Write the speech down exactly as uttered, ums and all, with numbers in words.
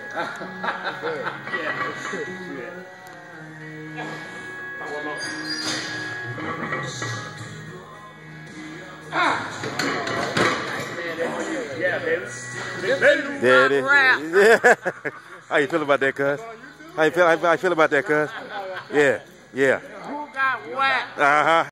Yeah, baby. There it is. Yeah. How you feel about that, cuz? How you feel? How you feel about that, cuz? Yeah, yeah. Who got what? Uh huh.